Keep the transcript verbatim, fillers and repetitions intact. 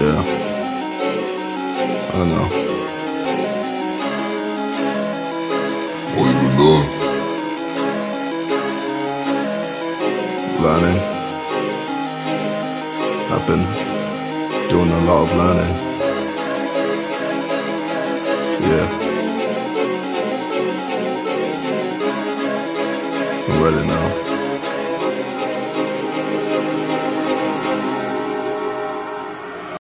Yeah, I know. What you been doing? Learning. I've been doing a lot of learning. Yeah. I'm ready now.